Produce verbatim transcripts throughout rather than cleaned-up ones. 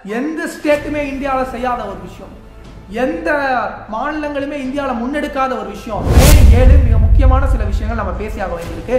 எந்த ஸ்டேட்டுமே இந்தியாவில் செய்யாத ஒரு விஷயம், எந்த மாநிலங்களுமே இந்தியாவில் முன்னெடுக்காத ஒரு விஷயம். மே ஏழு மிக முக்கியமான சில விஷயங்கள் நம்ம பேசியாக வேண்டியிருக்கு.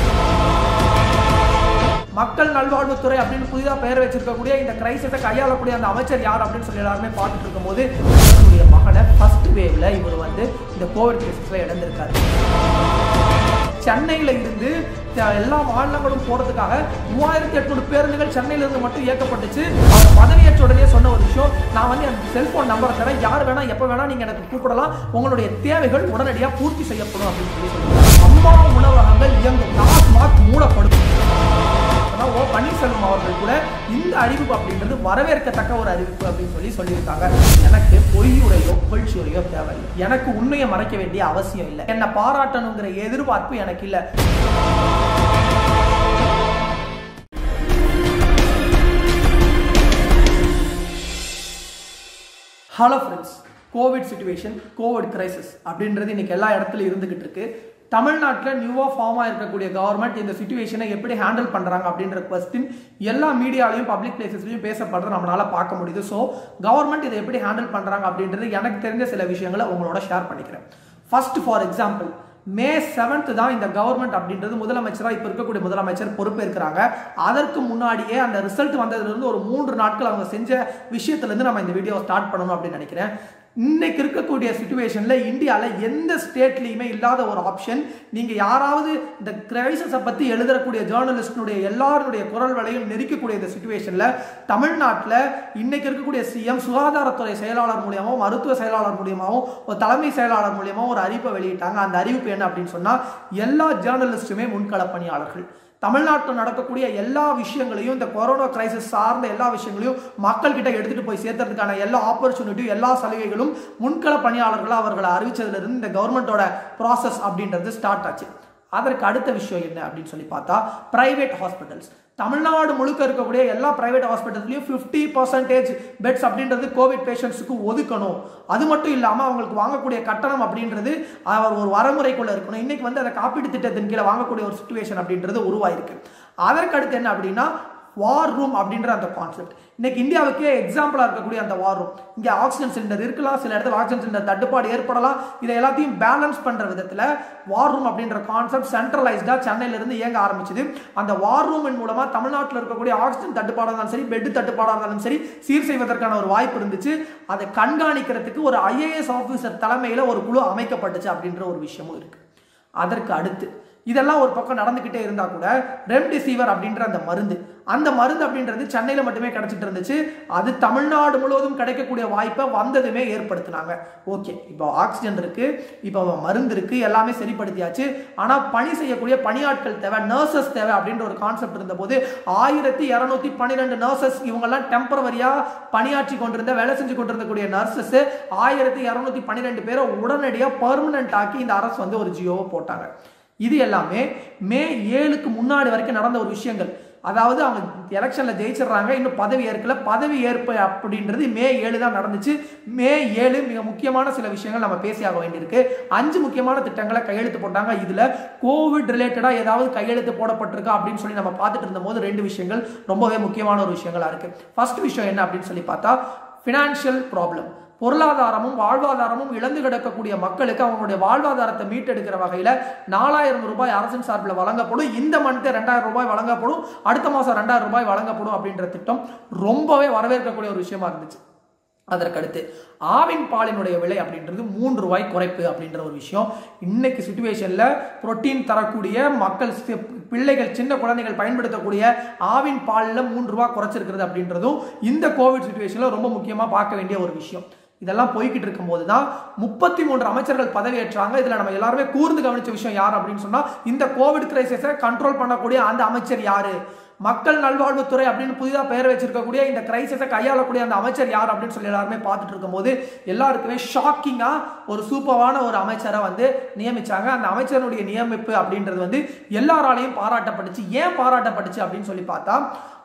மக்கள் நல்வாழ்வுத்துறை அப்படின்னு புதிதாக பெயர் வச்சிருக்கக்கூடிய இந்த கிரைசிஸை கையாளக்கூடிய அந்த அமைச்சர் யார் அப்படின்னு சொல்லி எல்லாருமே பார்த்துட்டு இருக்கும்போது இவருடைய மகனை ஃபர்ஸ்ட் வேவ்ல இவர் வந்து இந்த கோவிட் கிரைசிஸ்ல இழந்திருக்காரு. சென்னையில இருந்து எல்லா மாநிலங்களும் போறதுக்காக மூவாயிரத்தி எட்நூறு பேருந்துகள் சென்னையில இருந்து மட்டும் இயக்கப்பட்டுச்சு. அவர் பதவியேற்ற உடனே சொன்ன ஒரு விஷயம், நான் வந்து என் செல்போன் நம்பரை தரேன், யார் வேணா எப்ப வேணா நீங்க எனக்கு கூப்பிடலாம், உங்களுடைய தேவைகள் உடனடியாக பூர்த்தி செய்யப்படும் அப்படின்னு சொல்லி சொல்லுவாங்க. அம்மா உணவகங்கள் இயங்கும், டாஸ்மாக் மூடப்படும். ஓ பன்னீர்செல்வம் அவர்கள் கூட இந்த அறிவிப்பு அப்படின்றது வரவேற்கத்தக்க ஒரு அறிவிப்பு அப்படின்னு சொல்லி சொல்லியிருக்காங்க. எனக்கு பொய்யுரையோ புகழ்ச்சியுரையோ தேவையில்லை, எனக்கு உண்மையை மறைக்க வேண்டிய அவசியம் இல்லை, என்னை பாராட்டணுங்கிற எதிர்பார்ப்பு எனக்கு இல்லை. Hello friends, covid situation, covid crisis அப்படின்றது இன்னைக்கு எல்லா இடத்துலையும் இருந்துகிட்டு இருக்கு. தமிழ்நாட்டில் நியூவாக ஃபார்ம் ஆகிருக்கக்கூடிய கவர்மெண்ட் இந்த சிச்சுவேஷனை எப்படி ஹேண்டில் பண்ணுறாங்க அப்படின்ற கொஸ்டின் எல்லா மீடியாலையும் பப்ளிக் பிளேசஸ்லையும் பேசப்படுறது நம்மளால பார்க்க முடியுது. ஸோ கவர்மெண்ட் இதை எப்படி ஹேண்டில் பண்ணுறாங்க அப்படின்றது எனக்கு தெரிஞ்ச சில விஷயங்களை உங்களோட ஷேர் பண்ணிக்கிறேன். First for example, May seventh தான் இந்த கவர்மெண்ட் அப்படின்றது முதலமைச்சராக இப்போ இருக்கக்கூடிய முதலமைச்சர் பொறுப்பேற்கிறாங்க. அதற்கு முன்னாடியே அந்த ரிசல்ட் வந்ததுலேருந்து ஒரு மூன்று நாட்கள் அவங்க செஞ்ச விஷயத்துலேருந்து நம்ம இந்த வீடியோ ஸ்டார்ட் பண்ணணும் அப்படின்னு நினைக்கிறேன். இன்னைக்கு இருக்கக்கூடிய சிச்சுவேஷன்ல இந்தியாவில் எந்த ஸ்டேட்லையுமே இல்லாத ஒரு ஆப்ஷன். நீங்க யாராவது இந்த கிரைசிஸை பத்தி எழுதக்கூடிய ஜேர்னலிஸ்டுடைய எல்லாருடைய குரல் வலையும் நெருக்கக்கூடிய இந்த சிச்சுவேஷன்ல தமிழ்நாட்டில் இன்னைக்கு இருக்கக்கூடிய சிஎம் சுகாதாரத்துறை செயலாளர் மூலியமாகவும் மருத்துவ செயலாளர் மூலியமாகவும் ஒரு தலைமை செயலாளர் மூலியமாகவும் ஒரு அறிவிப்பை வெளியிட்டாங்க. அந்த அறிவிப்பு என்ன அப்படின்னு சொன்னா, எல்லா ஜேர்னலிஸ்டுமே முன்கள பணியாளர்கள். தமிழ்நாட்டில் நடக்கக்கூடிய எல்லா விஷயங்களையும், இந்த கொரோனா கிரைசிஸ் சார்ந்த எல்லா விஷயங்களையும் மக்கள் கிட்ட எடுத்துட்டு போய் சேர்த்ததுக்கான எல்லா ஆப்பர்ச்சுனிட்டியும் எல்லா சலுகைகளும் முன்கள பணியாளர்களாக அவர்களை அறிவிச்சதுல இருந்து இந்த கவர்மெண்டோட ப்ராசஸ் அப்படின்றது ஸ்டார்ட் ஆச்சு. அதற்கு அடுத்த விஷயம் என்ன அப்படின்னு சொல்லி பார்த்தா, பிரைவேட் ஹாஸ்பிட்டல்ஸ். தமிழ்நாடு முழுக்க இருக்கக்கூடிய எல்லா பிரைவேட் ஹாஸ்பிட்டல்லையும் ஃபிஃப்டி பர்சன்டேஜ் பெட்ஸ் அப்படின்றது கோவிட் பேஷண்ட்ஸுக்கு ஒதுக்கணும். அது மட்டும் இல்லாமல் அவங்களுக்கு வாங்கக்கூடிய கட்டணம் அப்படின்றது அவர் ஒரு வரமுறைக்குள்ள இருக்கணும். இன்னைக்கு வந்து அதை காப்பீடு திட்டத்தின் கீழே வாங்கக்கூடிய ஒரு சிச்சுவேஷன் அப்படின்றது உருவாயிருக்கு. அதற்கு அடுத்து என்ன அப்படின்னா, வார் ரூம் அப்படின்ற அந்த கான்செப்ட். இன்னைக்கு இந்தியாவுக்கே எக்ஸாம்பிளா இருக்கக்கூடிய அந்த வார் ரூம். இங்க ஆக்சிஜன் சிலிண்டர் இருக்கலாம், சில இடத்துல ஆக்சிஜன் சிலிண்டர் தட்டுப்பாடு ஏற்படலாம். இதை எல்லாத்தையும் பேலன்ஸ் பண்ற விதத்துல வார் ரூம் அப்படின்ற கான்செப்ட் சென்ட்ரலைஸ்டா சென்னையில இருந்து இயங்க ஆரம்பிச்சது. அந்த வார் ரூமின் மூலமா தமிழ்நாட்டில் இருக்கக்கூடிய ஆக்சிஜன் தட்டுப்பாடாக இருந்தாலும் சரி, பெட் தட்டுப்பாடாக இருந்தாலும் சரி, சீர் செய்வதற்கான ஒரு வாய்ப்பு இருந்துச்சு. அதை கண்காணிக்கிறதுக்கு ஒரு ஐஏஎஸ் ஆபீசர் தலைமையில ஒரு குழு அமைக்கப்பட்டுச்சு அப்படின்ற ஒரு விஷயமும் இருக்கு. அதற்கு அடுத்து இதெல்லாம் ஒரு பக்கம் நடந்துகிட்டே இருந்தா கூட ரெம்டெசிவிர் அப்படின்ற அந்த மருந்து அந்த மருந்து அப்படின்றது சென்னையில மட்டுமே கிடைச்சிட்டு இருந்துச்சு. அது தமிழ்நாடு முழுவதும் கிடைக்கக்கூடிய வாய்ப்பை வந்ததுமே ஏற்படுத்தினாங்க. ஓகே, இப்போ ஆக்சிஜன் இருக்கு, இப்போ மருந்து இருக்கு, எல்லாமே சரிப்படுத்தியாச்சு. ஆனா பணி செய்யக்கூடிய பணியாட்கள் தேவை, நர்சஸ் தேவை அப்படின்ற ஒரு கான்செப்ட் இருந்த போது ஆயிரத்தி இருநூத்தி பன்னிரெண்டு நர்சஸ் இவங்கெல்லாம் டெம்பரவரியா பணியாற்றி கொண்டிருந்த வேலை செஞ்சு கொண்டிருந்தக்கூடிய நர்சஸ் ஆயிரத்தி இருநூத்தி பன்னிரெண்டு பேரை உடனடியாக பர்மனன்ட் ஆக்கி இந்த அரசு வந்து ஒரு ஜியோவை போட்டாங்க. இது எல்லாமே மே ஏழுக்கு முன்னாடி வரைக்கும் நடந்த ஒரு விஷயங்கள். அதாவது அவங்க எலெக்ஷன்ல ஜெயிச்சிடறாங்க, இன்னும் பதவி ஏற்கல. பதவி ஏற்பு அப்படின்றது மே ஏழு தான் நடந்துச்சு. மே ஏழு மிக முக்கியமான சில விஷயங்கள் நம்ம பேசியாக வேண்டியிருக்கு. அஞ்சு முக்கியமான திட்டங்களை கையெழுத்து போட்டாங்க. இதுல கோவிட் ரிலேட்டடா ஏதாவது கையெழுத்து போடப்பட்டிருக்கா அப்படின்னு சொல்லி நம்ம பார்த்துட்டு இருந்த போது ரெண்டு விஷயங்கள் ரொம்பவே முக்கியமான ஒரு விஷயங்களா இருக்கு. ஃபர்ஸ்ட் விஷயம் என்ன அப்படின்னு சொல்லி பார்த்தா, பினான்சியல் ப்ராப்ளம். பொருளாதாரமும் வாழ்வாதாரமும் இழந்து கிடக்கக்கூடிய மக்களுக்கு அவங்களுடைய வாழ்வாதாரத்தை மீட்டெடுக்கிற வகையில் நாலாயிரம் ரூபாய் அரசின் சார்பில் வழங்கப்படும். இந்த மந்த் ரெண்டாயிரம் ரூபாய் வழங்கப்படும், அடுத்த மாதம் ரெண்டாயிரம் ரூபாய் வழங்கப்படும் அப்படின்ற திட்டம் ரொம்பவே வரவேற்கக்கூடிய ஒரு விஷயமா இருந்துச்சு. அதற்கடுத்து ஆவின் பாலினுடைய விலை அப்படின்றது மூன்று ரூபாய் குறைப்பு அப்படின்ற ஒரு விஷயம். இன்னைக்கு சிச்சுவேஷன்ல புரோட்டீன் தரக்கூடிய மக்கள், பிள்ளைகள், சின்ன குழந்தைகள் பயன்படுத்தக்கூடிய ஆவின் பாலில் மூன்று ரூபாய் குறைச்சிருக்கிறது அப்படின்றதும் இந்த கோவிட் சிச்சுவேஷன்ல ரொம்ப முக்கியமா பார்க்க வேண்டிய ஒரு விஷயம். இதெல்லாம் போய்கிட்டு இருக்கும் போதுதான் முப்பத்தி மூன்று அமைச்சர்கள் பதவியேற்றாங்க. இதுல நம்ம எல்லாருமே கூர்ந்து கவனிச்ச விஷயம் யார் அப்படின்னு சொன்னா, இந்த கோவிட் கிரைசிஸை கண்ட்ரோல் பண்ணக்கூடிய அந்த அமைச்சர் யாரு, மக்கள் நல்வாழ்வுத்துறை அப்படின்னு புதிதாக பெயர் வச்சிருக்கக்கூடிய இந்த கிரைசிஸை கையாளக்கூடிய அந்த அமைச்சர் யார் அப்படின்னு சொல்லி எல்லாருமே பார்த்துட்டு இருக்கும் போது எல்லாருக்குமே ஷாக்கிங்கா ஒரு சூப்பரான ஒரு அமைச்சரை வந்து நியமிச்சாங்க. அந்த அமைச்சருடைய நியமிப்பு அப்படின்றது வந்து எல்லாராலையும் பாராட்டப்பட்டுச்சு. ஏன் பாராட்டப்பட்டுச்சு அப்படின்னு சொல்லி பார்த்தா,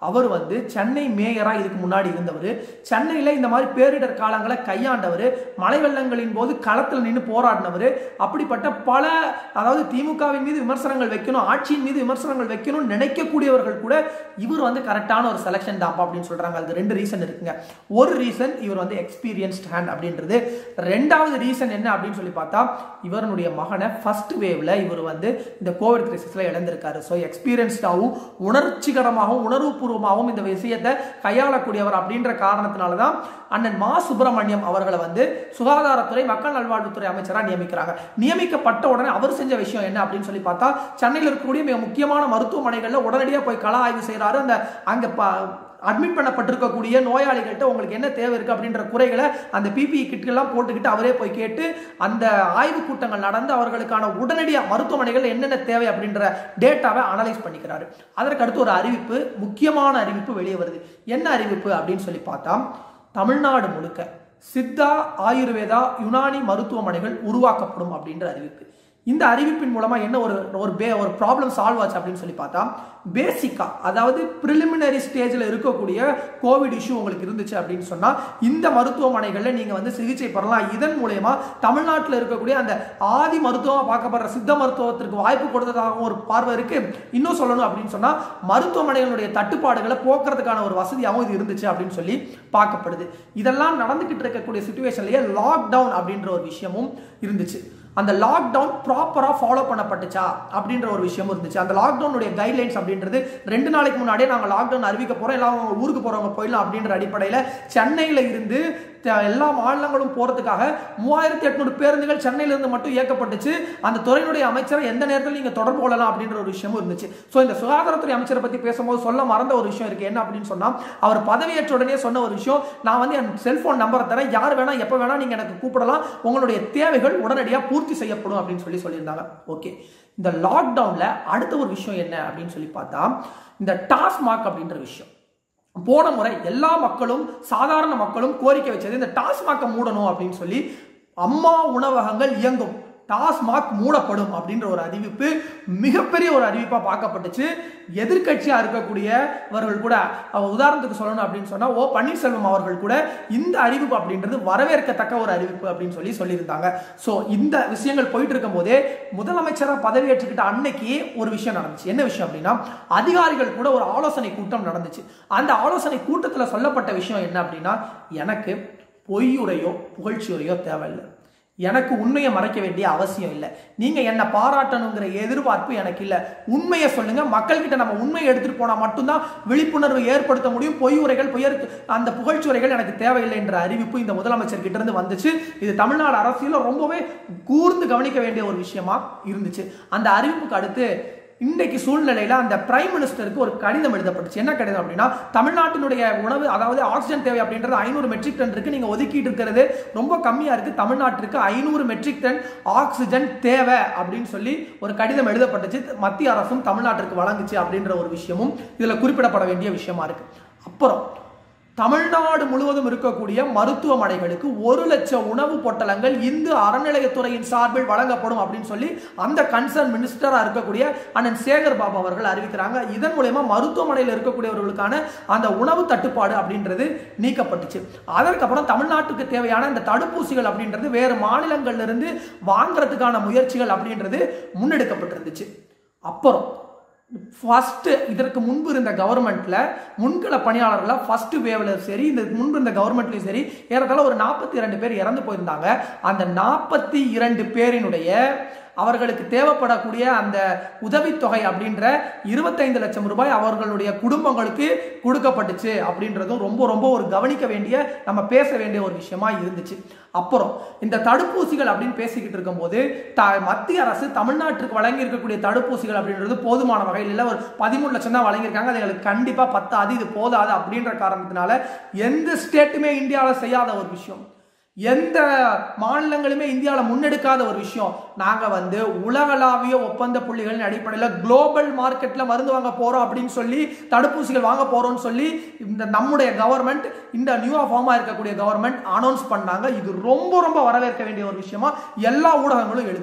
அவர் வந்து சென்னை மேயரா இதுக்கு முன்னாடி இருந்தவர். சென்னையில இந்த மாதிரி பேரிடர் காலங்களை கையாண்டவர், மழை வெள்ளங்களின் போது களத்தில் நின்று போராடினவர். அப்படிப்பட்ட பல, அதாவது திமுகவின் மீது விமர்சனங்கள் வைக்கணும், ஆட்சியின் மீது விமர்சனங்கள் வைக்கணும் நினைக்கக்கூடியவர்கள் கூட இவர் வந்து கரெக்டான ஒரு செலக்ஷன் தான் அப்படின்னு சொல்றாங்க. அதுக்கு ரெண்டு ரீசன் இருக்குங்க. ஒரு ரீசன் இவர் வந்து எக்ஸ்பீரியன்ஸ்ட் ஹேண்ட் அப்படின்றது. ரெண்டாவது ரீசன் என்ன அப்படின்னு சொல்லி பார்த்தா, இவருடைய மகனை ஃபர்ஸ்ட் வேவ்ல இவர் வந்து இந்த கோவிட் கிரைசிஸ்ல இழந்திருக்காரு. ஸோ எக்ஸ்பீரியன்ஸ்டாகவும் உணர்ச்சிகரமாகவும் உணர்வுபூர்வமாகவும் இந்த விஷயத்தை கையாளக்கூடியவர் அப்படின்ற காரணத்தினால தான் அண்ணன் மா சுப்பிரமணியம் அவர்களை வந்து சுகாதாரத்துறை மக்கள் நல்வாழ்வுத்துறை அமைச்சராக நியமிக்கிறாங்க. நியமிக்கப்பட்ட உடனே அவர் செஞ்ச விஷயம் என்ன அப்படின்னு சொல்லி பார்த்தா, சென்னையில் இருக்கக்கூடிய மிக முக்கியமான மருத்துவமனைகளில் உடனடியாக போய் கள ஆய்வு செய்யறாரு. அந்த அங்க அட்மிட் பண்ணப்பட்டிருக்கக்கூடிய நோயாளிகள்கிட்ட உங்களுக்கு என்ன தேவை இருக்கு அப்படின்ற குறைகளை அந்த பிபிஇ கிட்கெல்லாம் போட்டுக்கிட்டு அவரே போய் கேட்டு அந்த ஆய்வு கூட்டங்கள் நடந்து அவர்களுக்கான உடனடியாக மருத்துவமனைகள் என்னென்ன தேவை அப்படின்ற டேட்டாவை அனலைஸ் பண்ணிக்கிறாரு. அதற்கு அடுத்து ஒரு அறிவிப்பு, முக்கியமான அறிவிப்பு வெளியே வருது. என்ன அறிவிப்பு அப்படின்னு சொல்லி பார்த்தா, தமிழ்நாடு முழுக்க சித்தா, ஆயுர்வேதா, யுனானி மருத்துவமனைகள் உருவாக்கப்படும் அப்படின்ற அறிவிப்பு. இந்த அறிவிப்பின் மூலமா என்ன ஒரு ஒரு ஒரு ப்ராப்ளம் சால்வ் ஆச்சு அப்படின்னு சொல்லி பார்த்தா, பேசிக்கா அதாவது பிரிலிமினரி ஸ்டேஜில் இருக்கக்கூடிய கோவிட் இஷ்யூ உங்களுக்கு இருந்துச்சு அப்படின்னு சொன்னா இந்த மருத்துவமனைகளில் நீங்க வந்து சிகிச்சை பெறலாம். இதன் மூலமா தமிழ்நாட்டில் இருக்கக்கூடிய அந்த ஆதி மருத்துவமாக பார்க்கப்படுற சித்த மருத்துவத்திற்கு வாய்ப்பு கொடுத்ததாக ஒரு பார்வை இருக்கு. இன்னும் சொல்லணும் அப்படின்னு சொன்னா, மருத்துவமனைகளுடைய தட்டுப்பாடுகளை போக்குறதுக்கான ஒரு வசதியாகவும் இது இருந்துச்சு அப்படின்னு சொல்லி பார்க்கப்படுது. இதெல்லாம் நடந்துகிட்டு இருக்கக்கூடிய சிச்சுவேஷன்லயே லாக்டவுன் அப்படின்ற ஒரு விஷயமும் இருந்துச்சு. அந்த லாக்டவுன் ப்ராப்பரா ஃபாலோ பண்ணப்பட்டுச்சா அப்படின்ற ஒரு விஷயம் இருந்துச்சு. அந்த லாக்டவுனுடைய கைட்லைன்ஸ் அப்படின்றது ரெண்டு நாளைக்கு முன்னாடியே நாங்கள் லாக்டவுன் அறிவிக்க போறோம், எல்லாம் ஊருக்கு போறவங்க போயிடலாம் அப்படின்ற அடிப்படையில் சென்னையில இருந்து எல்லா மாநிலங்களும் போறதுக்காக மூவாயிரத்தி எட்நூறு பேருந்துகள் சென்னையில இருந்து மட்டும் இயக்கப்பட்டுச்சு. அந்த துறையினுடைய அமைச்சரை எந்த நேரத்தில் நீங்க தொடர்பு கொள்ளலாம் அப்படின்ற ஒரு விஷயமும் இருந்துச்சு. ஸோ இந்த சுகாதாரத்துறை அமைச்சரை பத்தி பேசும்போது சொல்ல மறந்த ஒரு விஷயம் இருக்கு. என்ன அப்படின்னு சொன்னா, அவர் பதவியேற்ற உடனே சொன்ன ஒரு விஷயம், நான் வந்து என் செல்போன் நம்பரை தரேன், யார் வேணா எப்ப வேணா நீங்க எனக்கு கூப்பிடலாம், உங்களுடைய தேவைகள் உடனடியாக பூர்த்தி செய்யப்படும் அப்படின்னு சொல்லி சொல்லியிருந்தாங்க. ஓகே, இந்த லாக்டவுன்ல அடுத்த ஒரு விஷயம் என்ன அப்படின்னு சொல்லி பார்த்தா, இந்த டாஸ்மாக் அப்படின்ற விஷயம். போன முறை எல்லா மக்களும், சாதாரண மக்களும் கோரிக்கை வச்சது இந்த டாஸ்மாக் மூடணும் அப்படின்னு சொல்லி. அம்மா உணவகங்கள் இயங்கும், டாஸ்மாக் மூடப்படும் அப்படின்ற ஒரு அறிவிப்பு மிகப்பெரிய ஒரு அறிவிப்பா பார்க்கப்பட்டுச்சு. எதிர்கட்சியா இருக்கக்கூடியவர்கள் கூட, உதாரணத்துக்கு சொல்லணும் அப்படின்னு சொன்னா ஓ பன்னீர்செல்வம் அவர்கள் கூட இந்த அறிவிப்பு அப்படின்றது வரவேற்கத்தக்க ஒரு அறிவிப்பு அப்படின்னு சொல்லி சொல்லியிருந்தாங்க. ஸோ இந்த விஷயங்கள் போயிட்டு இருக்கும் போதே முதலமைச்சராக பதவியேற்றுக்கிட்ட அன்னைக்கு ஒரு விஷயம் நடந்துச்சு. என்ன விஷயம் அப்படின்னா, அதிகாரிகள் கூட ஒரு ஆலோசனை கூட்டம் நடந்துச்சு. அந்த ஆலோசனை கூட்டத்தில் சொல்லப்பட்ட விஷயம் என்ன அப்படின்னா, எனக்கு பொய்யுரையோ புகழ்ச்சியுரையோ தேவையில்லை, எனக்கு உண்மையை மறைக்க வேண்டிய அவசியம் இல்லை, நீங்க என்ன பாராட்டணுங்கிற எதிர்பார்ப்பு எனக்கு இல்லை, உண்மையை சொல்லுங்க, மக்கள் கிட்ட நம்ம உண்மையை எடுத்துட்டு போனா மட்டும்தான் விழிப்புணர்வு ஏற்படுத்த முடியும், பொய் உரைகள் புயர் அந்த புகழ்ச்சுரைகள் எனக்கு தேவையில்லை என்ற அறிவிப்பு இந்த முதலமைச்சர் கிட்ட இருந்து வந்துச்சு. இது தமிழ்நாடு அரசியல ரொம்பவே கூர்ந்து கவனிக்க வேண்டிய ஒரு விஷயமா இருந்துச்சு. அந்த அறிவிப்புக்கு அடுத்து இன்றைக்கு சூழ்நிலையில அந்த பிரைம் மினிஸ்டருக்கு ஒரு கடிதம் எழுதப்பட்டுச்சு. என்ன கடிதம் அப்படின்னா, தமிழ்நாட்டினுடைய உணவு, அதாவது ஆக்சிஜன் தேவை அப்படின்றது ஐநூறு மெட்ரிக் டன் இருக்கு, நீங்க ஒதுக்கிட்டு இருக்கிறது ரொம்ப கம்மியா இருக்கு, தமிழ்நாட்டிற்கு ஐநூறு மெட்ரிக் டன் ஆக்சிஜன் தேவை அப்படின்னு சொல்லி ஒரு கடிதம் எழுதப்பட்டுச்சு. மத்திய அரசும் தமிழ்நாட்டிற்கு வழங்குச்சு அப்படின்ற ஒரு விஷயமும் இதுல குறிப்பிடப்பட வேண்டிய விஷயமா இருக்கு. அப்புறம் தமிழ்நாடு முழுவதும் இருக்கக்கூடிய மருத்துவமனைகளுக்கு ஒரு லட்சம் உணவு பொட்டலங்கள் இந்து அறநிலையத்துறையின் சார்பில் வழங்கப்படும் அப்படின்னு சொல்லி அந்த கன்சர்ன் மினிஸ்டரா இருக்கக்கூடிய அண்ணன் சேகர் பாபு அவர்கள் அறிவிக்கிறாங்க. இதன் மூலமா மருத்துவமனையில் இருக்கக்கூடியவர்களுக்கான அந்த உணவு தட்டுப்பாடு அப்படின்றது நீக்கப்பட்டுச்சு. அதற்கப்புறம் தமிழ்நாட்டுக்கு தேவையான இந்த தடுப்பூசிகள் அப்படின்றது வேறு மாநிலங்கள்ல இருந்து வாங்குறதுக்கான முயற்சிகள் அப்படின்றது முன்னெடுக்கப்பட்டிருந்துச்சு. அப்புறம் ஃபர்ஸ்ட் இதற்கு முன்பு இருந்த கவர்மெண்ட்ல முன்கள பணியாளர்கள ஃபர்ஸ்ட் வேவ்ல சரி, இந்த முன்பு இருந்த கவர்மெண்ட்லயும் சரி, ஏறத்தாழ ஒரு நாற்பத்தி இரண்டு பேர் இறந்து போயிருந்தாங்க. அந்த நாற்பத்தி இரண்டு பேரினுடைய அவர்களுக்கு தேவைப்படக்கூடிய அந்த உதவித்தொகை அப்படின்ற இருபத்தைந்து லட்சம் ரூபாய் அவர்களுடைய குடும்பங்களுக்கு கொடுக்கப்பட்டுச்சு அப்படின்றதும் ரொம்ப ரொம்ப ஒரு கவனிக்க வேண்டிய, நம்ம பேச வேண்டிய ஒரு விஷயமா இருந்துச்சு. அப்புறம் இந்த தடுப்பூசிகள் அப்படின்னு பேசிக்கிட்டு இருக்கும் போது மத்திய அரசு தமிழ்நாட்டுக்கு வழங்கி இருக்கக்கூடிய தடுப்பூசிகள் அப்படின்றது போதுமான வகையில் இல்லை, ஒரு பதிமூணு லட்சம் தான் வழங்கியிருக்காங்க, அது எங்களுக்கு கண்டிப்பா பத்தாது, இது போதாது அப்படின்ற காரணத்தினால எந்த ஸ்டேட்டுமே இந்தியாவில் செய்யாத ஒரு விஷயம், எந்த மாநிலங்களுமே இந்தியாவில் முன்னெடுக்காத ஒரு விஷயம், நாங்க வந்து உலகளாவிய ஒப்பந்த புள்ளிகளின் அடிப்படையில் குளோபல் மார்க்கெட்ல மருந்து வாங்க போறோம் அப்படின்னு சொல்லி, தடுப்பூசிகள் வாங்க போறோம்னு சொல்லி இந்த நம்முடைய கவர்மெண்ட், இந்த நியூவா ஃபார்மா இருக்கக்கூடிய கவர்மெண்ட் அனௌன்ஸ் பண்ணாங்க. இது ரொம்ப ரொம்ப வரவேற்க வேண்டிய ஒரு விஷயமா எல்லா ஊடகங்களும் எழுதிச்சு.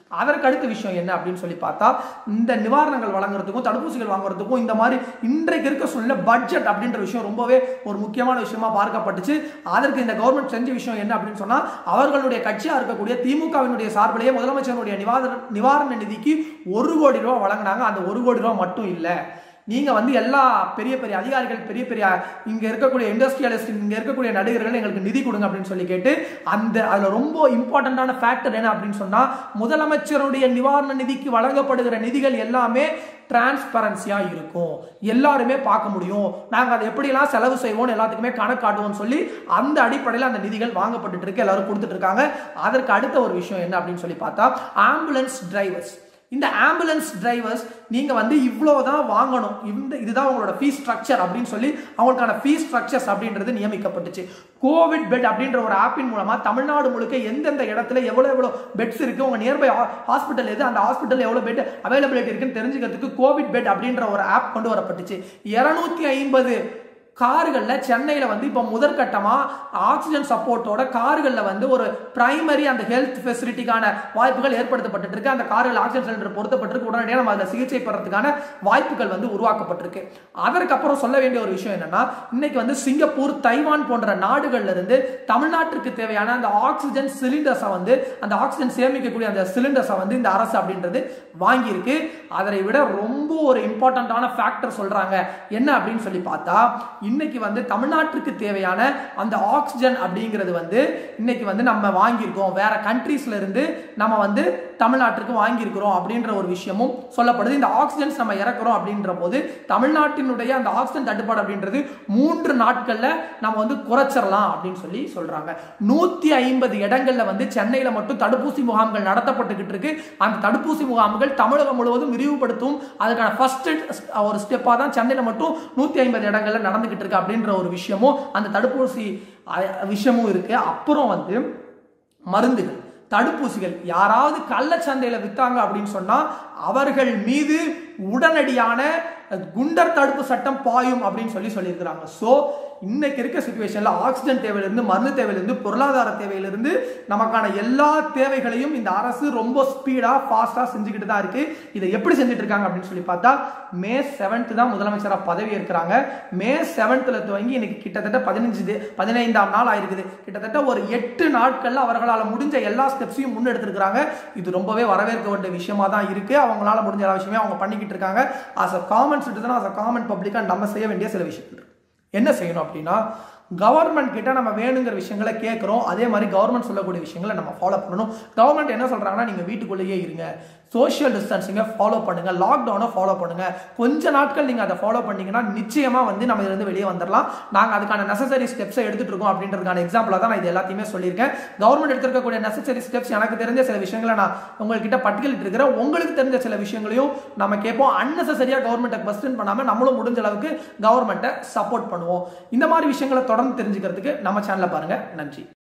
அதற்கு அடுத்த விஷயம் என்ன அப்படின்னு சொல்லி பார்த்தா இந்த நிவாரணங்கள் வழங்குறதுக்கும் தடுப்பூசிகள் வாங்குறதுக்கும் இந்த மாதிரி இன்றைக்கு இருக்க சூழ்நிலை பட்ஜெட் அப்படின்ற விஷயம் ரொம்பவே ஒரு முக்கியமான விஷயமா பார்க்கப்பட்டுச்சு. அதற்கு இந்த கவர்மெண்ட் செஞ்ச விஷயம் என்ன அப்படின்னு சொன்னா அவர்களுடைய கட்சியா இருக்கக்கூடிய திமுகவினுடைய சார்பிலேயே முதலமைச்சருடைய நிவாரண நிவாரண நிதிக்கு ஒரு கோடி ரூபாய் வழங்கினாங்க. அந்த ஒரு கோடி ரூபாய் மட்டும் இல்லை, நீங்க வந்து எல்லா பெரிய பெரிய அதிகாரிகள் பெரிய பெரிய இங்க இருக்கக்கூடிய இண்டஸ்ட்ரியலிஸ்ட் இங்க இருக்கக்கூடிய நடிகர்கள் எங்களுக்கு நிதி கொடுங்க அப்படின்னு சொல்லி கேட்டு அந்த அதுல ரொம்ப இம்பார்ட்டன்டான ஃபேக்டர் என்ன அப்படின்னு சொன்னா முதலமைச்சருடைய நிவாரண நிதிக்கு வழங்கப்படுகிற நிதிகள் எல்லாமே டிரான்ஸ்பரன்சியா இருக்கும், எல்லாருமே பார்க்க முடியும், நாங்க அதை எப்படிலாம் செலவு செய்வோம் எல்லாத்துக்குமே கணக்கு காட்டுவோம் சொல்லி அந்த அடிப்படையில் அந்த நிதிகள் வாங்கப்பட்டு இருக்கு, எல்லாரும் கொடுத்துட்டு இருக்காங்க. அதற்கு அடுத்த ஒரு விஷயம் என்ன அப்படின்னு சொல்லி பார்த்தா ஆம்புலன்ஸ் டிரைவர்ஸ். இந்த ஆம்புலன்ஸ் டிரைவர்ஸ் நீங்க வந்து இவ்வளவுதான் வாங்கணும், இந்த இதுதான் உங்களோட ஃபீஸ் ஸ்ட்ரக்சர் அப்படின்னு சொல்லி அவங்களுக்கான ஃபீஸ் ஸ்ட்ரக்சர்ஸ் அப்படின்றது நியமிக்கப்பட்டுச்சு. கோவிட் பெட் அப்படின்ற ஒரு ஆப்பின் மூலமா தமிழ்நாடு முழுக்க எந்தெந்த இடத்துல எவ்வளவு எவ்வளவு பெட்ஸ் இருக்கு, உங்க நியர்பை ஹாஸ்பிட்டல் எது, அந்த ஹாஸ்பிட்டல் எவ்வளவு பெட் அவைலபிலிட்டி இருக்குன்னு தெரிஞ்சுக்கிறதுக்கு கோவிட் பெட் அப்படின்ற ஒரு ஆப் கொண்டு வரப்பட்டுச்சு. இருநூத்தி ஐம்பது கார்கள்ல சென்னையில வந்து இப்போ முதற்கட்டமா ஆக்சிஜன் சப்போர்ட்டோட கார்கள்ல வந்து ஒரு பிரைமரி அந்த ஹெல்த் ஃபெசிலிட்டிக்கான வாய்ப்புகள் ஏற்படுத்தப்பட்டு இருக்கு. அந்த கார்கள் ஆக்சிஜன் சிலிண்டர் பொருத்தப்பட்டிருக்கு, உடனடியாக நம்ம அதில் சிகிச்சை பெறதுக்கான வாய்ப்புகள் வந்து உருவாக்கப்பட்டிருக்கு. அதற்கப்புறம் சொல்ல வேண்டிய ஒரு விஷயம் என்னன்னா இன்னைக்கு வந்து சிங்கப்பூர், தைவான் போன்ற நாடுகள்ல இருந்து தமிழ்நாட்டிற்கு தேவையான அந்த ஆக்சிஜன் சிலிண்டர்ஸை வந்து அந்த ஆக்சிஜன் சேமிக்கக்கூடிய அந்த சிலிண்டர்ஸை வந்து இந்த அரசு அப்படின்றது வாங்கியிருக்கு. அதை விட ரொம்ப ஒரு இம்பார்ட்டன்டான ஃபேக்டர் சொல்றாங்க என்ன அப்படின்னு சொல்லி பார்த்தா இன்னைக்கு வந்து தமிழ்நாட்டுக்கு தேவையான அந்த ஆக்சிஜன் அப்படிங்கிறது வந்து இன்னைக்கு வந்து நம்ம வாங்கியிருக்கோம், வேற கண்ட்ரீஸ்ல இருந்து நம்ம வந்து தமிழ்நாட்டுக்கு வாங்கியிருக்கிறோம் அப்படின்ற ஒரு விஷயமும் சொல்லப்படுது. இந்த ஆக்சிஜன்ஸ் நம்ம இறக்குறோம் அப்படின்ற போது தமிழ்நாட்டினுடைய அந்த ஆக்சிஜன் தட்டுப்பாடு அப்படின்றது மூன்று நாட்கள்ல நம்ம வந்து குறைச்சிடலாம் அப்படின்னு சொல்லி சொல்றாங்க. நூத்தி ஐம்பது இடங்கள்ல வந்து சென்னையில மட்டும் தடுப்பூசி முகாம்கள் நடத்தப்பட்டுக்கிட்டு இருக்கு. அந்த தடுப்பூசி முகாம்கள் தமிழகம் முழுவதும் விரிவுபடுத்தும் அதுக்கான ஃபர்ஸ்ட் ஒரு ஸ்டெப்பா தான் சென்னையில மட்டும் நூத்தி ஐம்பது இடங்கள்ல நடந்துகிட்டு இருக்கு அப்படின்ற ஒரு விஷயமும் அந்த தடுப்பூசி விஷயமும் இருக்கு. அப்புறம் வந்து மருந்துகள், தடுப்பூசிகள் யாராவது கள்ளச்சந்தையில வித்தாங்க அப்படின்னு சொன்னா அவர்கள் மீது உடனடியான குண்டர் தடுப்பு சட்டம் பாயும் அப்படின்னு சொல்லி சொல்லியிருக்கிறாங்க. சோ இன்னைக்கு இருக்க சிச்சுவேஷன்ல ஆக்சிஜன் தேவையிலிருந்து மருந்து தேவையிலிருந்து பொருளாதார தேவையிலிருந்து நமக்கான எல்லா தேவைகளையும் இந்த அரசு ரொம்ப ஸ்பீடா ஃபாஸ்டா செஞ்சுக்கிட்டு தான் இருக்கு. இதை எப்படி செஞ்சுட்டு இருக்காங்க அப்படின்னு சொல்லி பார்த்தா மே செவன்த் தான் முதலமைச்சரா பதவி ஏற்கிறாங்க. மே செவன்த்ல துவங்கி இன்னைக்கு கிட்டத்தட்ட பதினஞ்சு பதினைந்தாம் நாள் ஆயிருக்குது. கிட்டத்தட்ட ஒரு எட்டு நாட்கள்ல அவர்களால் முடிஞ்ச எல்லா ஸ்டெப்ஸையும் முன்னெடுத்திருக்கிறாங்க. இது ரொம்பவே வரவேற்க வேண்டிய விஷயமா தான் இருக்கு. அவங்களால முடிஞ்ச எல்லா விஷயமே அவங்க பண்ணிக்கிட்டு இருக்காங்க. As a common citizen, as a common பப்ளிக்கா நம்ம செய்ய வேண்டிய சில விஷயங்கள் என்ன செய்யணும் அப்படின்னா கவர்மெண்ட் கிட்ட நம்ம வேணுங்கிற விஷயங்களை கேட்கிறோம், அதே மாதிரி கவர்மெண்ட் சொல்லக்கூடிய விஷயங்களை நம்ம ஃபாலோ பண்ணணும். கவர்மெண்ட் என்ன சொல்றாங்கன்னா நீங்க வீட்டுக்குள்ளேயே இருங்க, சோஷியல் டிஸ்டன்சிங்கை ஃபாலோ பண்ணுங்க, லாக்டவுனை ஃபாலோ பண்ணுங்க. கொஞ்ச நாட்கள் நீங்க அதை ஃபாலோ பண்ணீங்கன்னா நிச்சயமா வந்து நம்ம இருந்து வெளியே வந்துடலாம். நாங்க அதுக்கான நெசசரி ஸ்டெப்ஸை எடுத்துட்டு இருக்கோம் அப்படின்றதுக்கான எக்ஸாம்பிளா தான் நான் இது எல்லாத்தையுமே சொல்லியிருக்கேன். கவர்மெண்ட் எடுத்திருக்கக்கூடிய நெசசரி ஸ்டெப்ஸ் எனக்கு தெரிஞ்ச சில விஷயங்களை நான் உங்ககிட்ட பட்டியலிட்டு இருக்கிறேன். உங்களுக்கு தெரிஞ்ச சில விஷயங்களையும் நம்ம கேட்போம். அன்னெசரியா கவர்மெண்ட்டை கொஸ்டின் பண்ணாம நம்மளும் முடிஞ்ச அளவுக்கு கவர்மெண்ட்டை சப்போர்ட் பண்ணுவோம். இந்த மாதிரி விஷயங்களை தொடர்ந்து தெரிஞ்சுக்கிறதுக்கு நம்ம சேனலை பாருங்க. நன்றி.